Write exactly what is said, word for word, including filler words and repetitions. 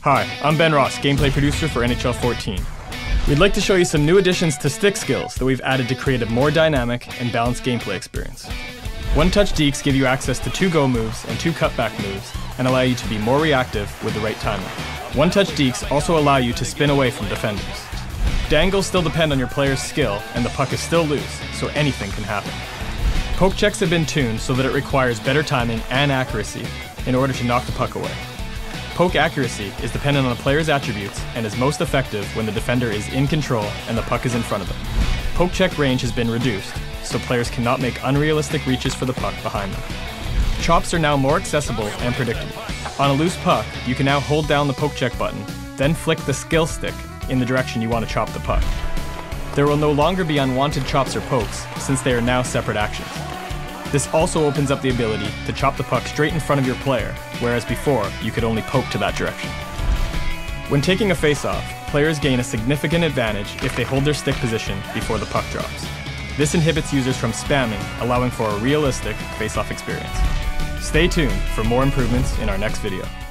Hi, I'm Ben Ross, gameplay producer for N H L fourteen. We'd like to show you some new additions to stick skills that we've added to create a more dynamic and balanced gameplay experience. One-touch deeks give you access to two go moves and two cutback moves and allow you to be more reactive with the right timing. One-touch deeks also allow you to spin away from defenders. Dangles still depend on your player's skill and the puck is still loose, so anything can happen. Poke checks have been tuned so that it requires better timing and accuracy in order to knock the puck away. Poke accuracy is dependent on a player's attributes and is most effective when the defender is in control and the puck is in front of them. Poke check range has been reduced, so players cannot make unrealistic reaches for the puck behind them. Chops are now more accessible and predictable. On a loose puck, you can now hold down the poke check button, then flick the skill stick in the direction you want to chop the puck. There will no longer be unwanted chops or pokes, since they are now separate actions. This also opens up the ability to chop the puck straight in front of your player, whereas before, you could only poke to that direction. When taking a face-off, players gain a significant advantage if they hold their stick position before the puck drops. This inhibits users from spamming, allowing for a realistic face-off experience. Stay tuned for more improvements in our next video.